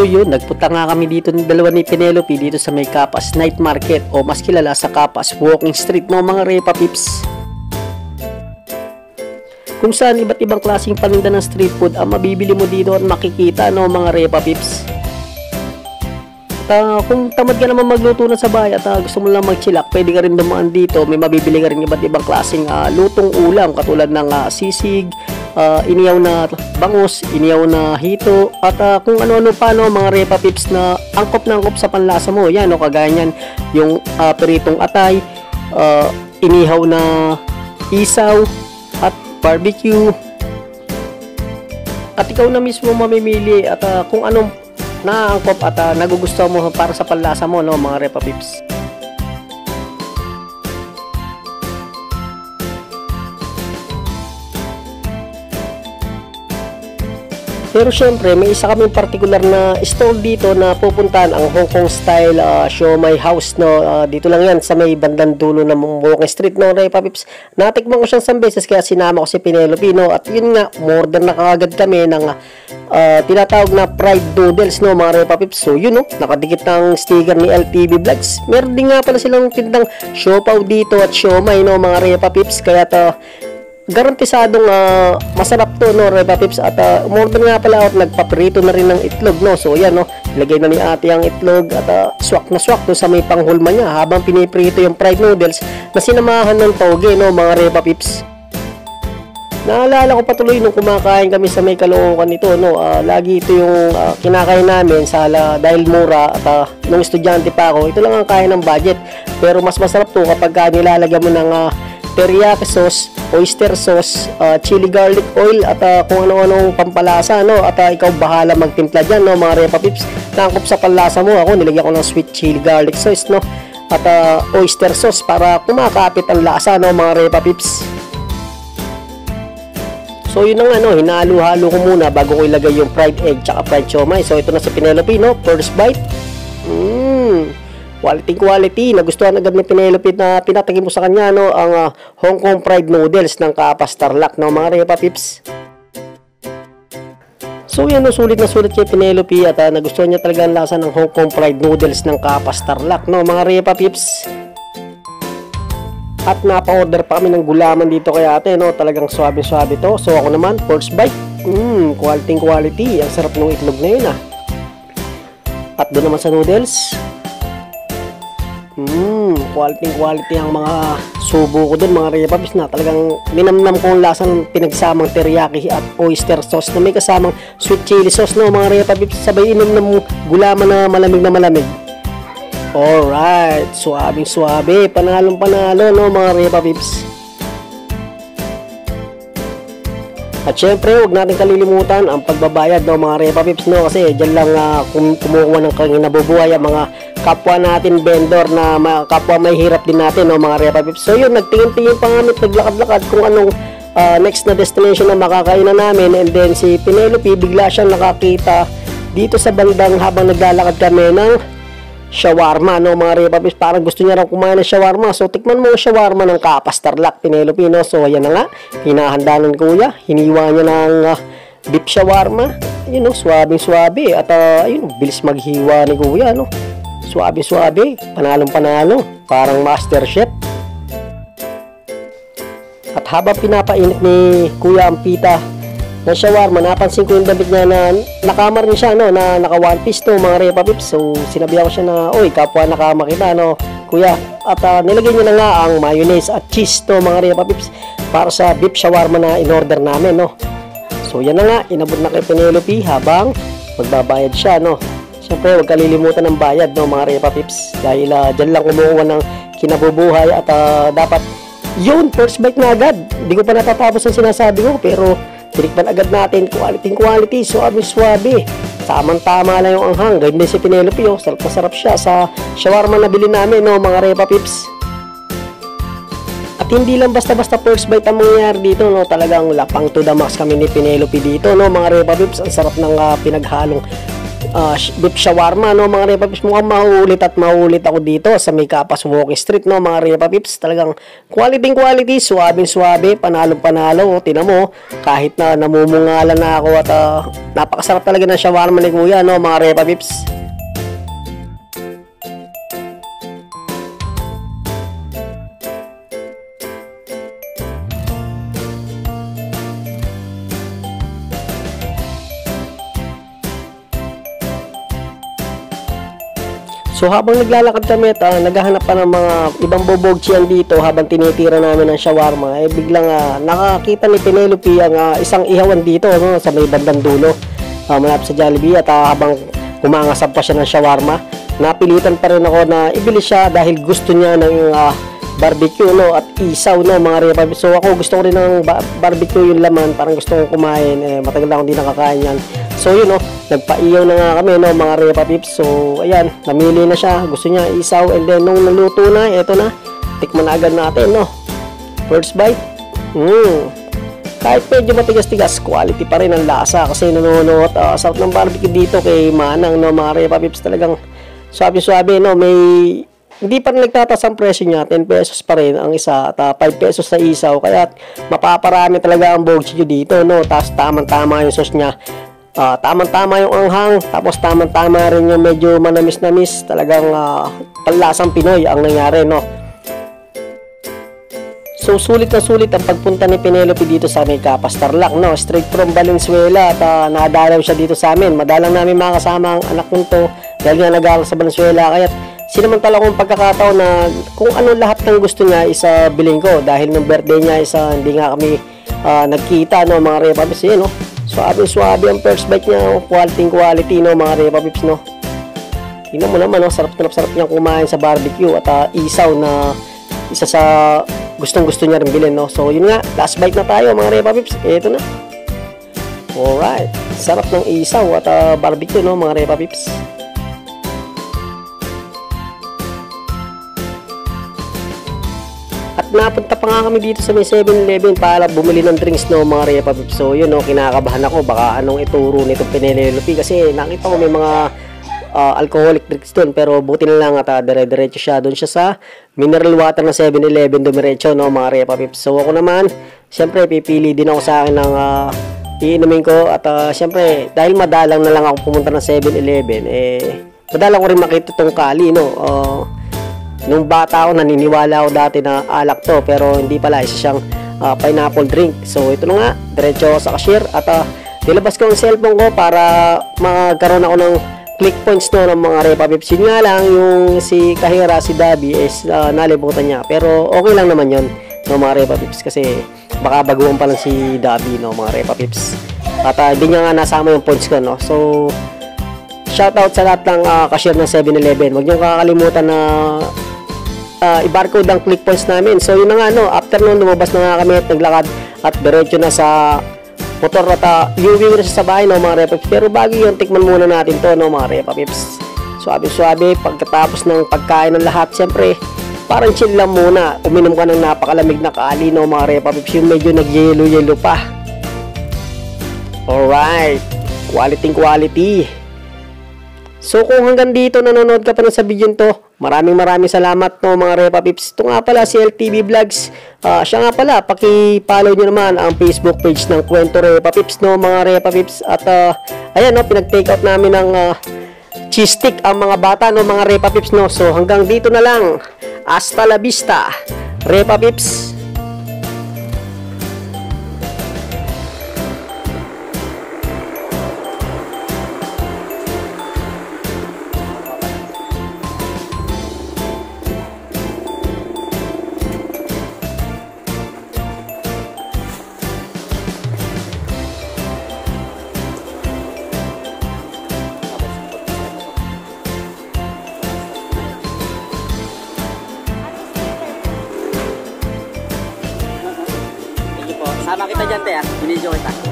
So yun, nagpunta nga kami dito ng dalawa ni Penelope dito sa may Capas Night Market o mas kilala sa Capas Walking Street no mga Repa Pips. Kung saan iba't ibang klaseng paninda ng street food ang mabibili mo dito at makikita no mga Repa Pips. Kung tamad ka naman magluto na sa bahay at gusto mo lang magchilak, pwede ka rin dumaan dito. May mabibili ka rin iba't ibang klaseng lutong ulam katulad ng sisig, iniyaw na bangus, iniyaw na hito, at kung ano-ano pa no, mga Repa Pips na angkop na angkop sa panlasa mo. Yan no, kagaya niyan, yung peritong atay, inihaw na isaw, at barbecue. At ikaw na mismo mamimili at kung anong naangkop at nagugustuhan mo para sa panlasa mo no mga Repa Pips. Pero syempre, may isa kaming particular na store dito na pupuntahan, ang Hong Kong style siomai house no. Dito lang yan sa may bandang dulo ng Walking Street no Repa Pips. Natikman ko siyang isang beses kaya sinama ko si Penelope no. At yun nga, order na kaagad kami ng tinatawag na fried noodles no mga Repa Pips. So yun no, nakadikit ng sticker ni LTV Vlogs. Meron din nga pala silang tindang siopaw dito at siomai no mga Repa Pips. Kaya garantisadong masarap to no Repa Pips. At umorder nga pala at nagpaprito na rin ng itlog no. So yan no, ilagay na ni ate ang itlog at swak na swak to sa may panghulma niya habang piniprito yung fried noodles na sinamahan ng toge no mga Repa Pips. Naalala ko patuloy nung kumakain kami sa may Caloocan nito no, lagi ito yung kinakain namin dahil mura at nung estudyante pa ako, ito lang ang kain ng budget. Pero mas masarap to kapag nilalagyan mo ng teriyaki sauce, oyster sauce, chili garlic oil at kung ano-anong pampalasa no. At ikaw bahala magtimpla dyan no mga Repa Pips. Tangkop sa panlasa mo, ako nilagyan ko ng sweet chili garlic sauce no at oyster sauce para kumakapit ang lasa no mga Repa Pips. So yun na nga no, hinalo-halo ko muna bago ko ilagay yung fried egg tsaka fried siomai. So ito na si Penelope no, first bite. Quality. Nagustuhan agad ni Penelope na pinatagin mo sa kanya no, ang Hong Kong fried noodles ng Capas Tarlac no mga Repa Pips. So yan no, sulit na sulit kay Penelope at nagustuhan niya talaga ang lasa ng Hong Kong fried noodles ng Capas Tarlac no mga Repa Pips. At napa-order pa kami ng gulaman dito kay ate no, talagang swabe-swabe to. So ako naman, first bite, quality. Ang sarap ng itlog na yun At doon naman sa noodles, quality ang mga subo ko doon mga Repa Pips na talagang ninamnam ko ang lasa ng pinagsamang teriyaki at oyster sauce na may kasamang sweet chili sauce no mga Repa Pips, sabay inom ng gulaman na malamig. Alright, suwabing-suwabe, panalong-panalo no mga Repa Pips. At syempre, huwag natin kalilimutan ang pagbabayad no mga Repa Pips no, kasi dyan lang kumukuha ng kinabubuhay ang mga kapwa natin vendor na kapwa may hirap din natin no mga Repa Pips. So yun, nagtingin-tingin pa kami, naglakad-lakad kung anong next na destination na makakainan namin, and then si Penelope bigla siyang nakakita dito sa bandang habang naglalakad kami ng shawarma no mga Repa Pips. Parang gusto niya raw kumain ng shawarma. So tikman mo ang shawarma ng Capas Tarlac Penelope no. So ayan na nga, hinahanda ng kuya, hiniwa niya ng beef shawarma. Yun no, swabing-swabe at ayun, bilis maghiwa ni kuya no. Swabe-swabe, panalong-panalo, parang master chef. At habang pinapainit ni kuya ang pita ng shawarma, napansin ko yung damit niya na nakamar rin siya no, na naka one piece to mga Repa Pips. So sinabihan ko siya na, oy kapwa nakama kita no kuya. At nilagay niya na nga ang mayonnaise at cheese to mga Repa Pips para sa beef shawarma na in-order namin no. So yan na nga, inabot na kay Penelope habang magbabayad siya no. Siyempre huwag kalilimutan ng bayad no mga Repa Pips, dahil dyan lang kumukuha ng kinabubuhay. At dapat yun, first bite na agad. Hindi ko pa natatapos ang sinasabi ko, pero tinikman agad natin, quality, suabe-suabe. Tamang-tama lang yung anghang. Ganyan din si Penelope, sarap na sarap siya sa shawarma na bilhin namin, no, mga Repa Pips. At hindi lang basta-basta first bite ang mangyayari dito, no, talagang lapang to the max kami ni Penelope dito, no, mga Repa Pips. Ang sarap ng pinaghalong beef shawarma, no mga Repa Pips. Mukhang mahulit at mahulit ako dito sa may Kapas Walking Street, no mga Repa Pips. Talagang quality, suwabing-suwabe, panalong-panalo. O, tinan mo, kahit na namumungalan na ako at napakasarap talaga ng shawarma ni Kuya, no mga Repa Pips. So habang naglalakad kami at naghahanap pa ng mga ibang bobogchian dito habang tinitira namin ng shawarma, biglang nakakita ni Penelope ang isang ihawan dito, no, sa may bandang dulo, malapit sa Jollibee. At habang kumangasap pa siya ng shawarma, napilitan pa rin ako na ibili siya dahil gusto niya ng barbecue, no, at isaw, no mga Repa Pips. So ako gusto ko rin ng barbecue yung laman, parang gusto kong kumain, matagal na akong di nakakain yan. So yun, no, nagpaiyaw na nga kami, no mga Repa Pips. So ayan, namili na siya, gusto niya isaw, and then nung naluto na, eto na, tikman na agad natin, no. First bite, kahit medyo matigas-tigas, quality pa rin ang lasa kasi nanonood sarap ng barbecue dito kay Manang, no mga Repa Pips. Talagang swabe-swabe, no, may hindi pa rin nagtataas ang presyo niya, 10 pesos pa rin ang isa at 5 pesos sa isaw, kaya mapaparami talaga ang bogchio dito, no. Tapos tamang-tama yung sauce niya, tamang-tama yung anghang, tapos tamang-tama rin yung medyo manamis-namis. Talagang panlasang Pinoy ang nangyari, no. So sulit na sulit ang pagpunta ni Penelope dito sa may Kapas Tarlac, no. Straight from Valenzuela at nadalaw siya dito sa amin. Madalang namin makasama ang anak ko to dahil nga nag-aaral sa Valenzuela, kaya sinamantala kong pagkakataon na kung ano lahat ng gusto niya isa bilhin ko dahil ng birthday niya hindi nga kami nagkita, no mga Repa Pips. No, suabe ang first bite niya, quality, no mga Repa Pips, no. Tingnan mo naman, no, sarap niya kumain sa barbecue at isaw na isa sa gustong-gusto niya rin bilhin, no. So yun nga, last bite na tayo mga Repa Pips. Ito na. Alright, sarap ng isaw at barbecue, no mga Repa Pips. At napunta pa nga kami dito sa may 7-Eleven para bumili ng drinks, no mga Repa Pips. So yun, no, kinakabahan ako baka anong ituro nitong Penelope kasi nakita ko may mga alcoholic drinks doon, pero buti na lang at dire-diretso siya doon siya sa mineral water na 7-Eleven, dumiretso, no mga Repa Pips. So ako naman, siyempre pipili din ako sa akin ng iinumin ko at siyempre dahil madalang na lang ako pumunta ng 7-Eleven, madalang ko rin makita tong Kali, no. Nung bata ako, naniniwala ako dati na alak to, pero hindi pala, isa siyang pineapple drink. So ito na nga, diretso ako sa cashier at nilabas ko ang cellphone ko para magkaroon ako ng click points, no, ng mga Repa Pips. Yun nga lang, yung si Kahira, si Dabi is nalimutan niya, pero okay lang naman yun, no mga Repa Pips, kasi baka baguhan pa lang si Dabi, no mga Repa Pips. At hindi niya nga nasama yung points ko, no. So shoutout sa lahat ng cashier ng 7-Eleven. Huwag niyo kakalimutan na i-barcode ang click points namin. So yun na nga, no, after nun lumabas na nga kami at naglakad at diretso na sa motor at uwi na sa bahay, no mga Repa Pips. Pero bago yun, tikman muna natin to, no mga Repa Pips. Suabe pagkatapos ng pagkain ng lahat, siyempre parang chill lang muna, uminom ka ng napakalamig na Kali, no mga Repa Pips, yung medyo nag-yelo pa. Alright, quality. So kung hanggang dito nanonood ka pa sa video to, maraming salamat, no mga Repa Pips. Ito nga pala si LTV Vlogs. Siya nga pala, paki-follow nyo naman ang Facebook page ng Kwento Repa Pips, no mga Repa Pips. At ayan, no, pinag-take out namin ng cheese stick ang mga bata, no mga Repa Pips, no. So hanggang dito na lang. Hasta la vista, Repa Pips. Sama kita dyan, te, binidyo kita.